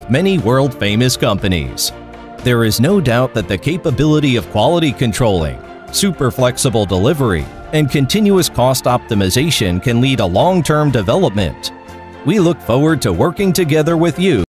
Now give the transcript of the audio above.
with many world-famous companies. There is no doubt that the capability of quality controlling, super flexible delivery, and continuous cost optimization can lead a long-term development. We look forward to working together with you